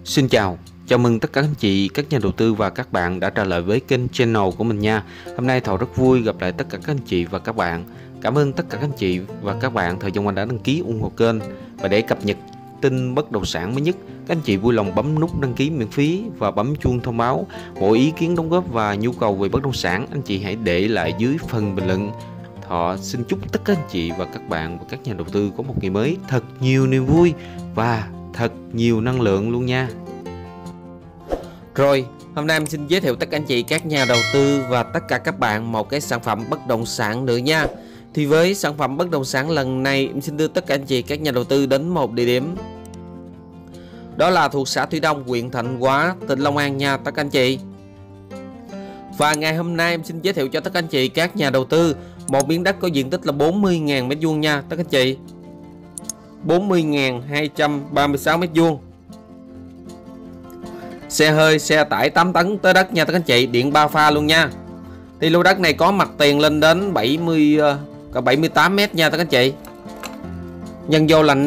Xin chào, chào mừng tất cả anh chị, các nhà đầu tư và các bạn đã trở lại với kênh channel của mình nha. Hôm nay Thọ rất vui gặp lại tất cả các anh chị và các bạn. Cảm ơn tất cả các anh chị và các bạn thời gian qua đã đăng ký ủng hộ kênh. Và để cập nhật tin bất động sản mới nhất, các anh chị vui lòng bấm nút đăng ký miễn phí và bấm chuông thông báo. Mọi ý kiến đóng góp và nhu cầu về bất động sản, anh chị hãy để lại dưới phần bình luận. Thọ xin chúc tất cả anh chị và các bạn và các nhà đầu tư có một ngày mới thật nhiều niềm vui và thật nhiều năng lượng luôn nha. Rồi, hôm nay em xin giới thiệu tất cả anh chị, các nhà đầu tư và tất cả các bạn một cái sản phẩm bất động sản nữa nha. Thì với sản phẩm bất động sản lần này, em xin đưa tất cả anh chị, các nhà đầu tư đến một địa điểm. Đó là thuộc xã Thủy Đông, huyện Thạnh Hóa, tỉnh Long An nha tất cả anh chị. Và ngày hôm nay em xin giới thiệu cho tất cả anh chị, các nhà đầu tư một miếng đất có diện tích là 40.000 m² nha tất cả anh chị. 40.236 m². Xe hơi, xe tải 8 tấn tới đất nha tất cả anh chị, điện 3 pha luôn nha. Thì lô đất này có mặt tiền lên đến 78 m nha tất cả anh chị. Nhân vô là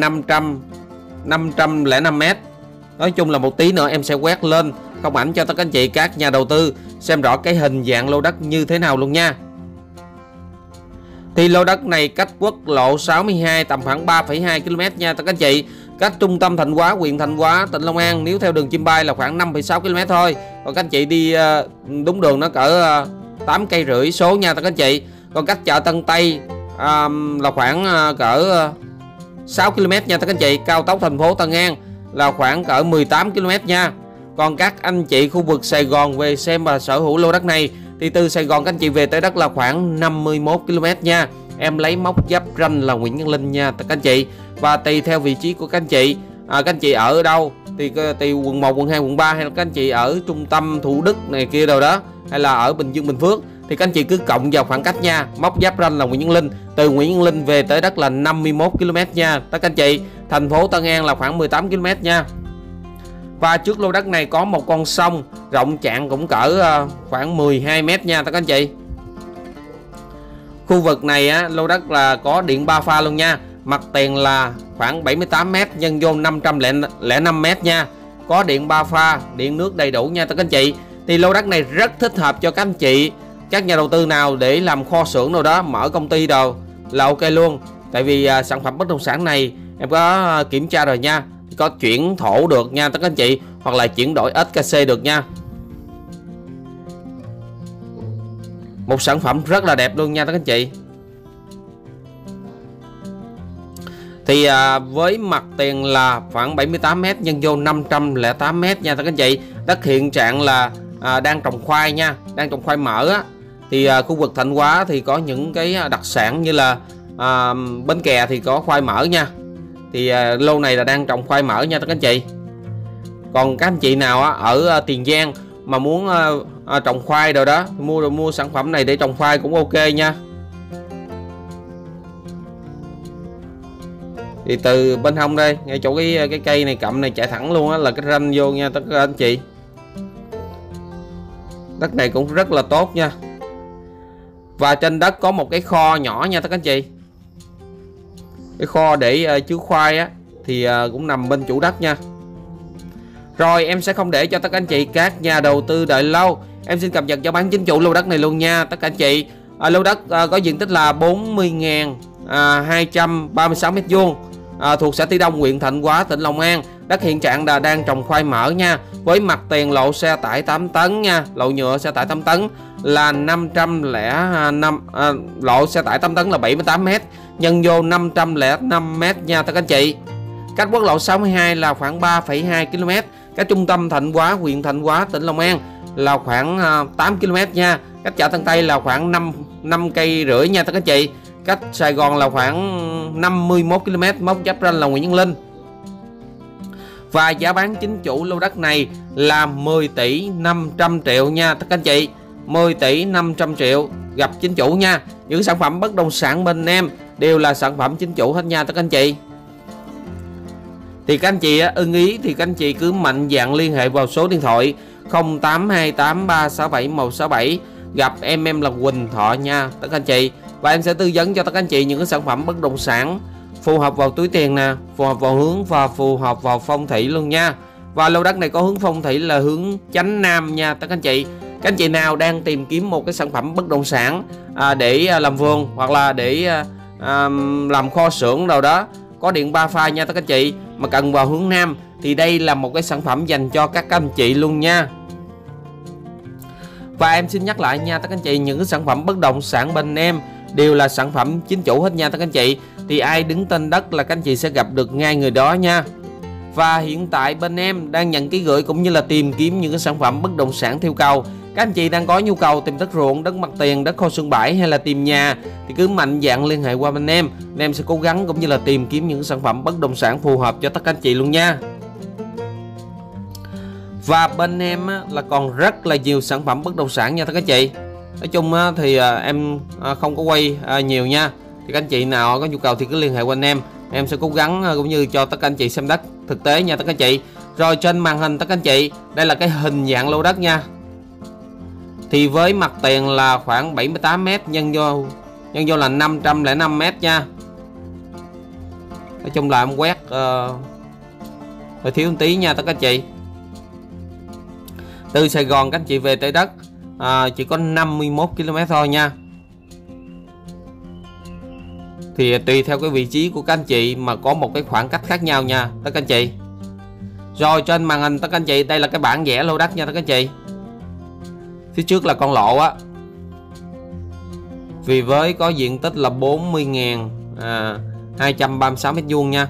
505 m. Nói chung là một tí nữa em sẽ quét lên không ảnh cho tất cả anh chị, các nhà đầu tư xem rõ cái hình dạng lô đất như thế nào luôn nha. Thì lô đất này cách quốc lộ 62 tầm khoảng 3,2 km nha tất cả anh chị. Cách trung tâm Thạnh Hóa, huyện Thạnh Hóa, tỉnh Long An, nếu theo đường chim bay là khoảng 5,6 km thôi. Còn các anh chị đi đúng đường nó cỡ 8,5 cây số nha tất cả anh chị. Còn cách chợ Tân Tây là khoảng cỡ 6 km nha tất cả anh chị. Cao tốc thành phố Tân An là khoảng cỡ 18 km nha. Còn các anh chị khu vực Sài Gòn về xem và sở hữu lô đất này thì từ Sài Gòn các anh chị về tới đất là khoảng 51 km nha. Em lấy mốc giáp ranh là Nguyễn Văn Linh nha tất cả anh chị. Và tùy theo vị trí của các anh chị, các anh chị ở đâu thì tùy quận 1, quận 2, quận 3 hay là các anh chị ở trung tâm Thủ Đức này kia đâu đó, hay là ở Bình Dương, Bình Phước thì các anh chị cứ cộng vào khoảng cách nha. Mốc giáp ranh là Nguyễn Văn Linh, từ Nguyễn Văn Linh về tới đất là 51 km nha tất cả anh chị. Thành phố Tân An là khoảng 18 km nha. Và trước lô đất này có một con sông rộng chạng cũng cỡ khoảng 12 m nha tất cả anh chị. Khu vực này lô đất là có điện 3 pha luôn nha. Mặt tiền là khoảng 78 m nhân vô 505 m nha. Có điện 3 pha, điện nước đầy đủ nha tất cả anh chị. Thì lô đất này rất thích hợp cho các anh chị, các nhà đầu tư nào để làm kho xưởng nào đó, mở công ty đồ là ok luôn. Tại vì sản phẩm bất động sản này em có kiểm tra rồi nha, có chuyển thổ được nha tất cả anh chị, hoặc là chuyển đổi SKC được nha. Một sản phẩm rất là đẹp luôn nha tất cả anh chị. Thì với mặt tiền là khoảng 78 m nhân vô 508 m nha tất cả anh chị. Đất hiện trạng là đang trồng khoai nha, đang trồng khoai mỡ á. Thì khu vực Thạnh Hóa thì có những cái đặc sản như là Bến Kè thì có khoai mỡ nha. Thì lô này là đang trồng khoai mỡ nha tất cả anh chị. Còn các anh chị nào ở Tiền Giang mà muốn trồng khoai rồi đó, mua sản phẩm này để trồng khoai cũng ok nha. Thì từ bên hông đây, ngay chỗ cái cây này, cậm này chạy thẳng luôn á là cái ranh vô nha tất cả anh chị. Đất này cũng rất là tốt nha. Và trên đất có một cái kho nhỏ nha tất cả anh chị. Cái kho để chứa khoai á thì cũng nằm bên chủ đất nha. Rồi em sẽ không để cho tất cả anh chị, các nhà đầu tư đợi lâu, em xin cập nhật cho bán chính chủ lô đất này luôn nha tất cả anh chị. Lô đất có diện tích là 40.236 m², thuộc xã Thủy Đông, huyện Thạnh Hóa, tỉnh Long An. Đất hiện trạng là đang trồng khoai mỡ nha. Với mặt tiền lộ xe tải 8 tấn nha, lộ nhựa xe tải 8 tấn là 505 lộ xe tải 8 tấn là 78 m nhân vô 505 m nha tất cả anh chị. Cách quốc lộ 62 là khoảng 3,2 km. Cách trung tâm Thạnh Hóa, huyện Thạnh Hóa, tỉnh Long An là khoảng 8 km nha. Cách chợ Tân Tây là khoảng 5,5 cây nha tất cả anh chị. Cách Sài Gòn là khoảng 51 km, mốc giáp ranh là Nguyễn Văn Linh. Và giá bán chính chủ lô đất này là 10 tỷ 500 triệu nha tất cả anh chị. 10 tỷ 500 triệu gặp chính chủ nha. Những sản phẩm bất động sản bên em đều là sản phẩm chính chủ hết nha tất cả anh chị. Thì các anh chị ưng ý thì các anh chị cứ mạnh dạn liên hệ vào số điện thoại 0828367167, gặp em là Quỳnh Thọ nha tất cả anh chị. Và em sẽ tư vấn cho tất cả anh chị những cái sản phẩm bất động sản phù hợp vào túi tiền nè, phù hợp vào hướng và phù hợp vào phong thủy luôn nha. Và lô đất này có hướng phong thủy là hướng chánh nam nha tất cả anh chị. Các anh chị nào đang tìm kiếm một cái sản phẩm bất động sản để làm vườn hoặc là để làm kho xưởng đâu đó, có điện 3 pha nha tất cả anh chị, mà cần vào hướng nam thì đây là một cái sản phẩm dành cho các anh chị luôn nha. Và em xin nhắc lại nha tất cả anh chị, những cái sản phẩm bất động sản bên em đều là sản phẩm chính chủ hết nha tất cả anh chị. Thì ai đứng tên đất là các anh chị sẽ gặp được ngay người đó nha. Và hiện tại bên em đang nhận ký gửi cũng như là tìm kiếm những cái sản phẩm bất động sản theo cầu. Các anh chị đang có nhu cầu tìm đất ruộng, đất mặt tiền, đất kho xưởng bãi hay là tìm nhà thì cứ mạnh dạn liên hệ qua bên em. Bên em sẽ cố gắng cũng như là tìm kiếm những sản phẩm bất động sản phù hợp cho tất cả anh chị luôn nha. Và bên em là còn rất là nhiều sản phẩm bất động sản nha tất cả anh chị. Nói chung thì em không có quay nhiều nha. Thì các anh chị nào có nhu cầu thì cứ liên hệ qua anh em sẽ cố gắng cũng như cho tất cả anh chị xem đất thực tế nha tất cả anh chị. Rồi trên màn hình tất cả anh chị, đây là cái hình dạng lô đất nha. Thì với mặt tiền là khoảng 78m nhân vô là 505m nha. Nói chung là em quét hơi thiếu một tí nha tất cả anh chị. Từ Sài Gòn các anh chị về tới đất chỉ có 51 km thôi nha. Thì tùy theo cái vị trí của các anh chị mà có một cái khoảng cách khác nhau nha tất cả anh chị. Rồi trên màn hình tất cả anh chị, đây là cái bản vẽ lô đất nha tất cả anh chị. Phía trước là con lộ á. Vì với có diện tích là 40.236 m² nha.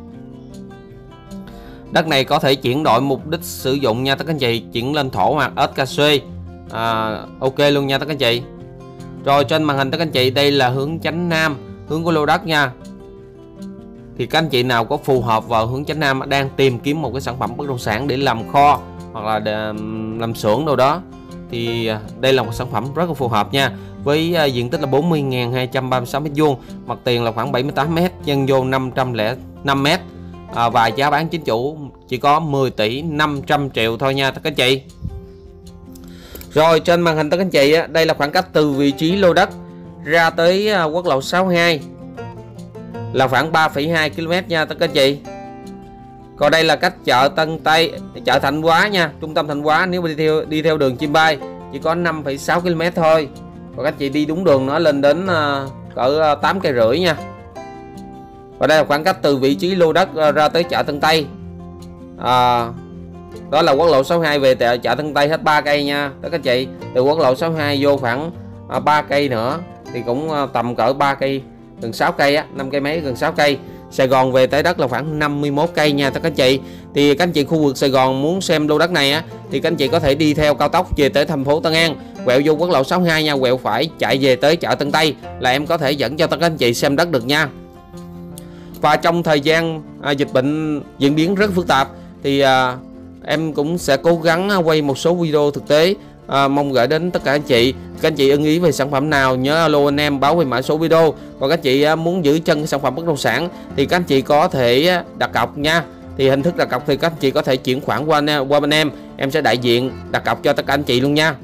Đất này có thể chuyển đổi mục đích sử dụng nha tất cả anh chị, chuyển lên thổ hoặc SKC. Ok luôn nha tất cả anh chị. Rồi trên màn hình tất cả anh chị, đây là hướng chánh nam, hướng của lô đất nha. Thì các anh chị nào có phù hợp vào hướng chánh nam đang tìm kiếm một cái sản phẩm bất động sản để làm kho hoặc là để làm xưởng đâu đó thì đây là một sản phẩm rất là phù hợp nha. Với diện tích là 40.236 m², mặt tiền là khoảng 78m nhân vô 505m. Và giá bán chính chủ chỉ có 10 tỷ 500 triệu thôi nha tất cả anh chị. Rồi trên màn hình tất cả anh chị, đây là khoảng cách từ vị trí lô đất ra tới quốc lộ 62 là khoảng 3,2 km nha tất cả anh chị. Còn đây là cách chợ Tân Tây, chợ Thạnh Hóa nha, trung tâm Thạnh Hóa, nếu đi theo đường Chim Bay chỉ có 5,6 km thôi. Còn các anh chị đi đúng đường nó lên đến cỡ 8,5 cây nha. Và đây là khoảng cách từ vị trí lô đất ra tới chợ Tân Tây. Đó là quốc lộ 62 về chợ Tân Tây hết 3 cây nha tất cả anh chị. Từ quốc lộ 62 vô khoảng 3 cây nữa thì cũng tầm cỡ 3 cây, gần 6 cây á, 5 cây mấy, gần 6 cây. Sài Gòn về tới đất là khoảng 51 cây nha tất cả anh chị. Thì các anh chị khu vực Sài Gòn muốn xem lô đất này á thì các anh chị có thể đi theo cao tốc về tới thành phố Tân An, quẹo vô quốc lộ 62 nha, quẹo phải chạy về tới chợ Tân Tây là em có thể dẫn cho tất cả anh chị xem đất được nha. Và trong thời gian dịch bệnh diễn biến rất phức tạp thì em cũng sẽ cố gắng quay một số video thực tế, mong gửi đến tất cả anh chị. Các anh chị ưng ý về sản phẩm nào nhớ alo anh em báo về mã số video. Và các anh chị muốn giữ chân sản phẩm bất động sản thì các anh chị có thể đặt cọc nha. Thì hình thức đặt cọc thì các anh chị có thể chuyển khoản qua bên em sẽ đại diện đặt cọc cho tất cả anh chị luôn nha.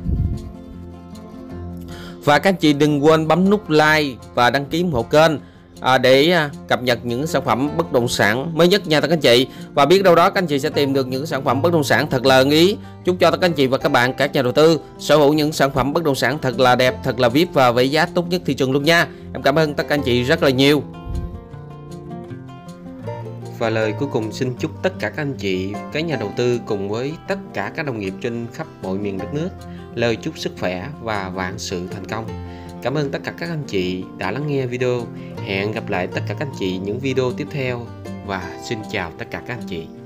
Và các anh chị đừng quên bấm nút like và đăng ký ủng hộ kênh để cập nhật những sản phẩm bất động sản mới nhất nha tất cả anh chị. Và biết đâu đó các anh chị sẽ tìm được những sản phẩm bất động sản thật là ưng ý. Chúc cho tất cả anh chị và các bạn, các nhà đầu tư sở hữu những sản phẩm bất động sản thật là đẹp, thật là VIP và với giá tốt nhất thị trường luôn nha. Em cảm ơn tất cả anh chị rất là nhiều. Và lời cuối cùng xin chúc tất cả các anh chị, các nhà đầu tư cùng với tất cả các đồng nghiệp trên khắp mọi miền đất nước lời chúc sức khỏe và vạn sự thành công. Cảm ơn tất cả các anh chị đã lắng nghe video. Hẹn gặp lại tất cả các anh chị những video tiếp theo và xin chào tất cả các anh chị.